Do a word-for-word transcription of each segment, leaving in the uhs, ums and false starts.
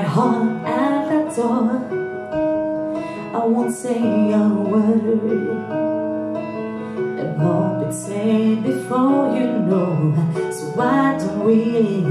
heart at that door. I won't say a word. It won't be said before you know. So why don't we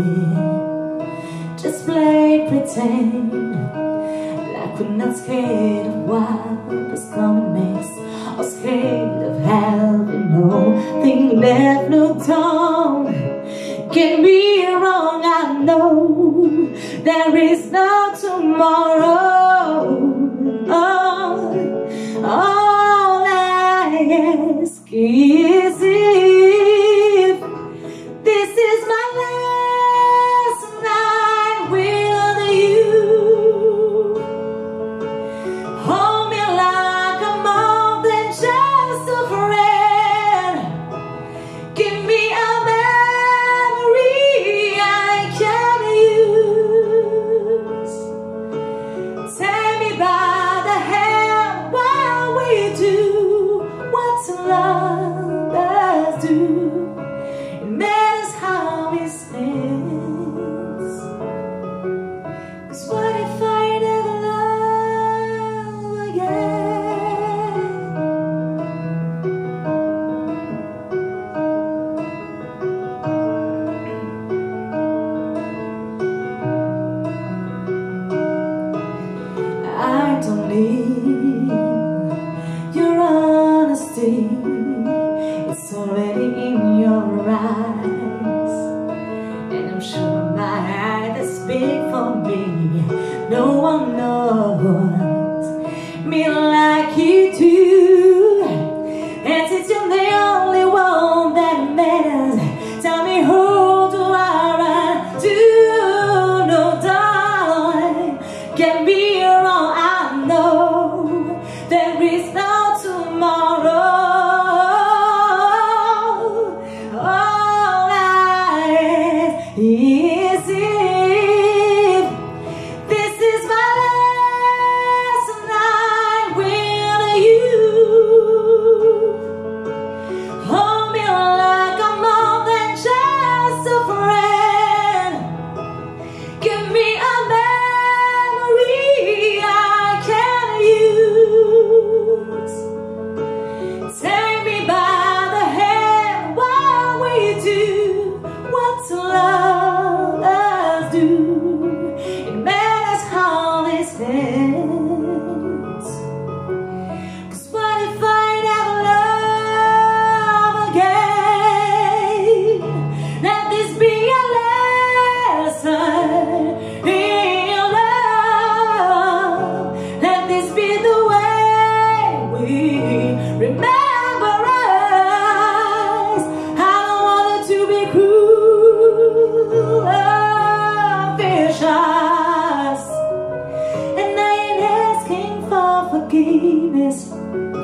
just play pretend like we're not scared of what is coming next, or scared of having nothing left. Look, don't get me wrong, I know there is no tomorrow. Oh, all I ask is if this is my last night with you. Hold me like I'm more than just a friend. Give me a memory I can use. Take me by the hand while we do what love does do. It matters how it stands. 'Cause what if I never love again? I don't need your honesty, it's already in your eyes. And I'm sure my eyes speak for me. No one knows me like you do. And since you're the only one that matters, tell me, who do I run to? No, darling, get me wrong, I know there is no tomorrow. All I ask is if this is my last night with you. Hold me like I'm more than just a friend. Give me a memory I can use. Take me by the hand while we do what love does do. It matters how this ends. 'Cause what if I never love again? Let this be a lesson in love. Let this be the way we remember us. I don't want it to be cruel or vicious, and I ain't asking for forgiveness.